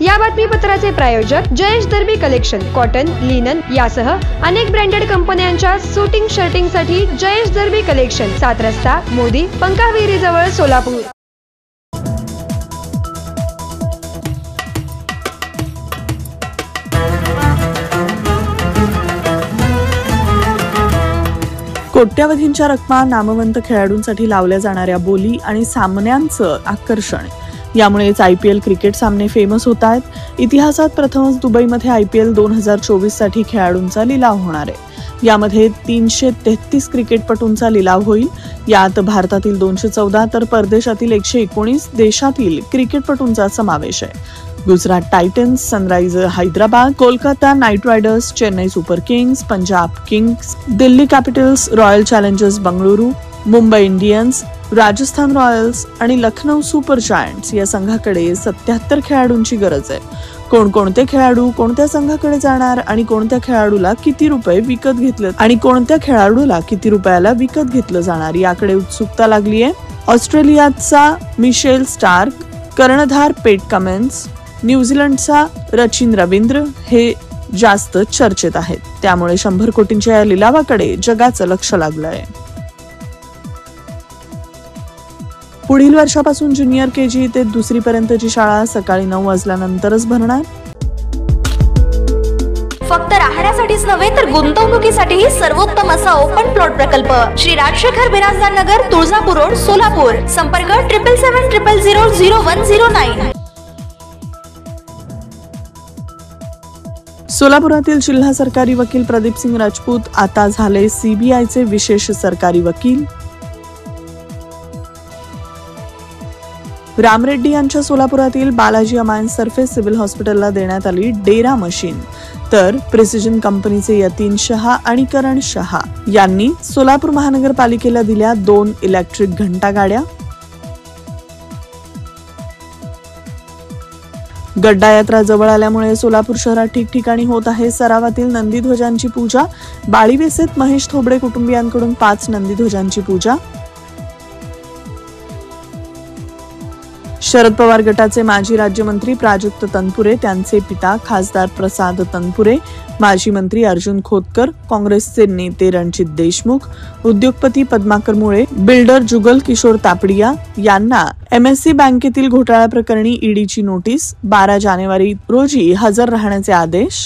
या बातमीपत्राचे प्रायोजक Jayesh Darbi collection, cotton, linen यासह अनेक ब्रँडेड कंपन्यांच्या शूटिंग शर्टिंगसाठी जयेश दर्बी कलेक्शन, 7 रस्ता मोदी, पंकाविहिरी जवळ, सोलापूर. कोट्यावधींच्या रकमा नामवंत खेळाडूंसाठी लावल्या जाणाऱ्या बोली आणि सामन्यांचं आकर्षण यामुळेच IPL क्रिकेट सामने फेमस होत आहेत. इतिहासात प्रथमच दुबईमध्ये IPL 2024 साठी खेळाडूंचा लिलाव होणार आहे. यामध्ये 333 क्रिकेटपटूंचा लिलाव होईल. यात भारतातील 214 तर परदेशातील 119 देशातील क्रिकेटपटूंचा समावेश आहे. Gujarat titans, sunriser Hyderabad, Kolkata knight riders, Chennai super kings, Punjab kings, Delhi capitals, royal challengers Bengaluru, Mumbai Indians, Rajasthan royals आणि लखनौ सुपर जायंट्स या संघाकडे 77 खेळाडूंची गरज आहे. कोणकोणते खेळाडू कोणत्या संघाकडे जाणार आणि कोणत्या खेळाडूला किती रुपये विकत घेतले आणि कोणत्या खेळाडूला किती रुपयाला विकत घेतलं जाणार याकडे उत्सुकता लागली आहे. ऑस्ट्रेलियाचा मिशेल स्टार्क, कर्णधार पेट कमिन्स, न्यूझीलंडचा रचिन रवींद्र हे जास्त चर्चेत आहेत. त्यामुळे 100 कोटींच्या या लिलावाकडे जगाचं लक्ष लागलंय. पुढील वर्षापासून ज्युनियर KG ते 2री पर्यंतची शाळा सकाळी 9 वाजल्यानंतरच भरणार. फक्त राहण्यासाठीच नव्हे तर गुंतवणुकीसाठीही सर्वोत्तम असा ओपन प्लॉट प्रकल्प श्री राजशेखर बिराजदार नगर, तुळजापूर रोड, सोलापूर. संपर्क 7770000109. सोलापुरातील जिल्हा सरकारी वकील प्रदीप सिंग राजपूत आता झाले CBIचे विशेष सरकारी वकील. राम रेड्डी यांच्या सोलापुरातील बालाजी अमायन्स तर्फे सिव्हिल हॉस्पिटलला देण्यात आली डेरा मशीन, तर प्रिसिजन कंपनीचे यतीन शहा आणि करण शहा यांनी सोलापूर महानगरपालिकेला दिल्या 2 इलेक्ट्रिक घंटा गाड्या. गड्डा यात्रा जवळ आल्यामुळे सोलापूर शहरात ठिकठिकाणी होत आहे सरावातील नंदीध्वजांची पूजा. बाळीवेसेत महेश थोबडे कुटुंबियांकडून 5 नंदीध्वजांची पूजा. शरद पवार गटाचे माजी राज्यमंत्री प्राजक्त तनपुरे, त्यांचे पिता खासदार प्रसाद तनपुरे, माजी मंत्री अर्जुन खोतकर, काँग्रेसचे नेते रणजित देशमुख, उद्योगपती पद्माकर मुळे, बिल्डर जुगल किशोर तापडिया यांना MSC बँकेतील घोटाळा प्रकरणी ईडीची नोटीस. 12 जानेवारी रोजी हजर राहण्याचे आदेश.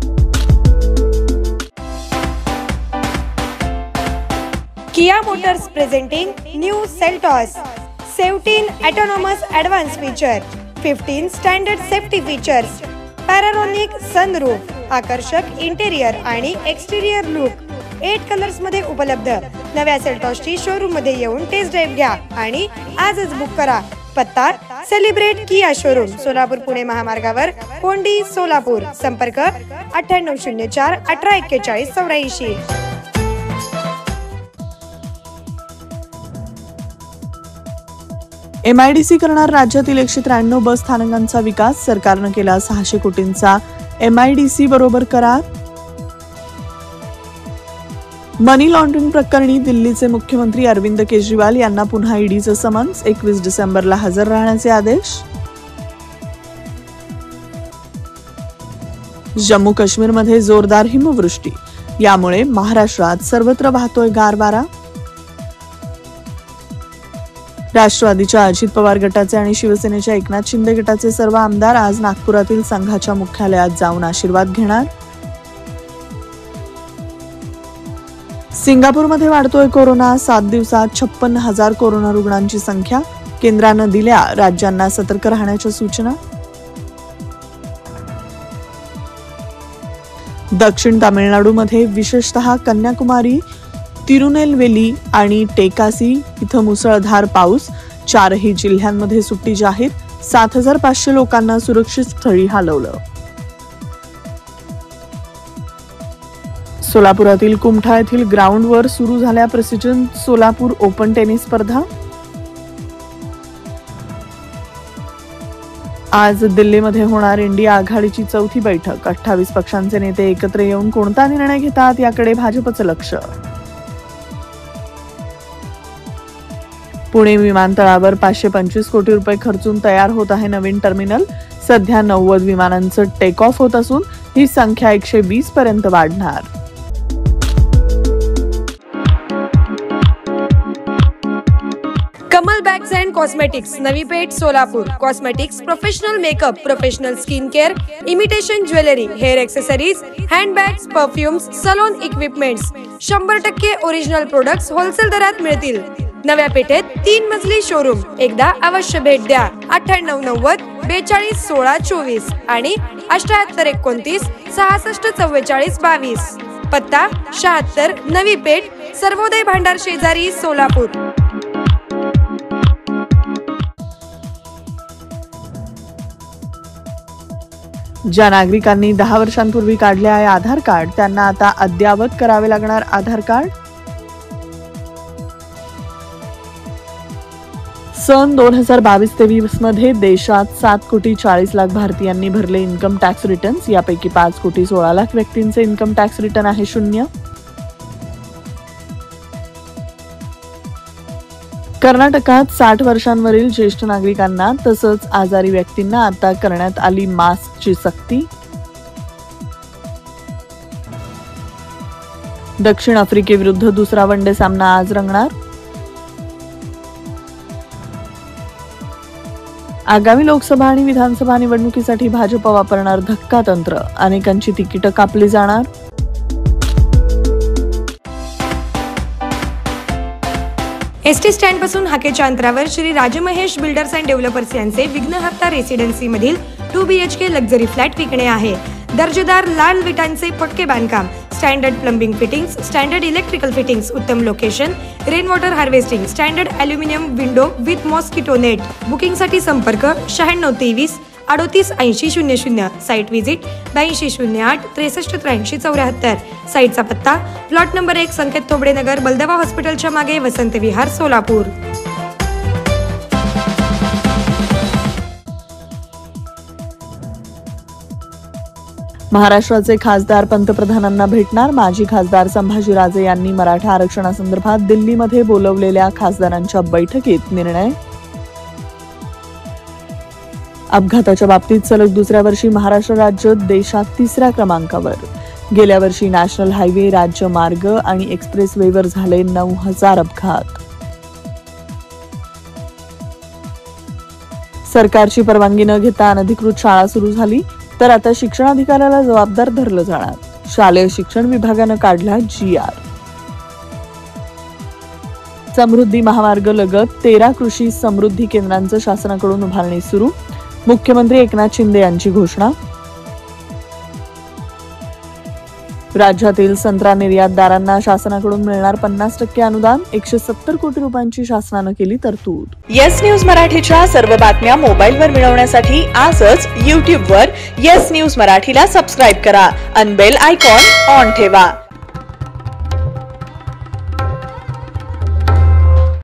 Kia motors presenting new Seltos 17 autonomous advanced feature, 15 standard safety features, panoramic sunroof, आकर्षक इंटेरियर आणि एक्सटेरियर लुक, 8 कलर्स मध्ये उपलब्ध. नव्या सेल्टॉसची शोरूम मध्ये येऊन टेस्ट ड्राइव्ह घ्या आणि आजच बुक करा. पत्ता celebrate Kia showroom, Solapur Pune महामार्गावर, कोंडी, सोलापूर. संपर्क 9804 1841 84. MIDC करणार राज्यातील 193 बस स्थानकांचा विकास. सरकारनं केला 600 कोटींचा MIDC बरोबर करार. मनी लॉन्ड्रिंग प्रकरणी दिल्लीचे मुख्यमंत्री अरविंद केजरीवाल यांना पुन्हा ईडीचं समन्स. 21 डिसेंबरला हजर राहण्याचे आदेश. जम्मू काश्मीरमध्ये जोरदार हिमवृष्टी, यामुळे महाराष्ट्रात सर्वत्र वाहतोय गार वारा. राष्ट्रवादीच्या अजित पवार गटाचे आणि शिवसेनेच्या एकनाथ शिंदे गटाचे सर्व आमदार आज नागपुरातील संघाच्या मुख्यालयात जाऊन आशीर्वाद घेणार. सिंगापूरमध्ये वाढतोय कोरोना. 7 दिवसात 56,000 कोरोना रुग्णांची संख्या. केंद्रानं दिल्या राज्यांना सतर्क राहण्याच्या सूचना. दक्षिण तामिळनाडूमध्ये विशेषतः कन्याकुमारी, तिरुनेलवेली आणि टेकासी इथं मुसळधार पाऊस. 4ही जिल्ह्यांमध्ये सुट्टी जाहीर. 7,500 लोकांना सुरक्षित स्थळी हलवलं. सोलापुरातील कुमठा येथील ग्राउंडवर सुरू झाल्या प्रिसिजन सोलापूर ओपन टेनिस स्पर्धा. आज दिल्लीमध्ये होणार इंडिया आघाडीची 4थी बैठक. 28 पक्षांचे नेते एकत्र येऊन कोणता निर्णय घेतात याकडे भाजपचं लक्ष. पुणे विमानतळावर 525 कोटी रुपये खर्चून तयार होत आहे नवीन टर्मिनल. सध्या 90 विमानांचं टेक ऑफ होत असून ही संख्या 120 पर्यंत वाढणार. Kamal bags and cosmetics, Navi Peth, Solapur. Cosmetics, professional makeup, professional skin care, imitation jewellery, hair accessories, handbags, perfumes, salon equipments, 100% original products wholesale दरात मिळतील. नव्या पेठेत 3 मजली शोरूम. एकदा अवश्य भेट द्या. 9890 42 16 24 आणि 7829 66 44 22. पत्ता 76 नवी पेठ, सर्वोदय भांडार शेजारी, सोलापूर. ज्या नागरिकांनी 10 वर्षांपूर्वी काढले आहे आधार कार्ड त्यांना आता अद्ययावत करावे लागणार आधार कार्ड. सन 2022-23 मध्ये देशात 7,40,00,000 भारतीयांनी भरले इन्कम टॅक्स रिटर्न्स. यापैकी 5,16,00,000 व्यक्तींचे इन्कम टॅक्स रिटर्न आहे 0. कर्नाटकात 60 वर्षांवरील ज्येष्ठ नागरिकांना तसंच आजारी व्यक्तींना आता करण्यात आली मास्कची सक्ती. दक्षिण आफ्रिकेविरुद्ध दुसरा वनडे सामना आज रंगणार. आगामी लोकसभा आणि विधानसभा निवडणुकीसाठी भाजप वापरणार धक्का तंत्र. अनेकांची तिकीटं कापली जाणार. एसटी स्टँड पासून हाकेच्या अंतरावर Shri Rajmahesh builders and developers यांचे विघ्नहर्ता रेसिडेन्सी मधील 2 BHK लक्झरी फ्लॅट विकणे आहे. दर्जेदार लाल विटांचे पक्के बांधकाम, standard plumbing fittings, standard electrical fittings, उत्तम location, rain water harvesting, standard aluminium window with mosquito net. बुकिंगसाठी संपर्क 9623 38 80 00. Site visit 82 08 63 83 74. साईटचा पत्ता प्लॉट नंबर 1 संकेत थोबडे नगर, बलदवा हॉस्पिटलच्या मागे, वसंत विहार, सोलापूर. महाराष्ट्राचे खासदार पंतप्रधानांना भेटणार. माजी खासदार संभाजीराजे यांनी मराठा आरक्षणासंदर्भात दिल्लीमध्ये बोलवलेल्या खासदारांच्या बैठकीत निर्णय. अपघाताच्या बाबतीत सलग दुसऱ्या वर्षी महाराष्ट्र राज्य देशात 3ऱ्या क्रमांकावर. गेल्या वर्षी नॅशनल हायवे, राज्य मार्ग आणि एक्सप्रेसवेवर झाले 9,000 अपघात. सरकारची परवानगी न घेता अनधिकृत शाळा सुरू झाली तर आता शिक्षणाधिकाऱ्याला जबाबदार धरलं जाणार. शालेय शिक्षण विभागानं काढला GR. समृद्धी महामार्ग लगत 13 कृषी समृद्धी केंद्रांचं शासनाकडून उभारणी सुरू. मुख्यमंत्री एकनाथ शिंदे यांची घोषणा. राज्यातील संत्रा निर्यातदारांना शासनाकडून मिळणार 50% अनुदान. 170 कोटी रुपयांची शासनानं केली तरतूद. येस न्यूज मराठीच्या सर्व बातम्या मोबाईलवर मिळवण्यासाठी आजच YouTube वर येस न्यूज मराठीला सबस्क्राईब करा आणि बेल आयकॉन ऑन ठेवा.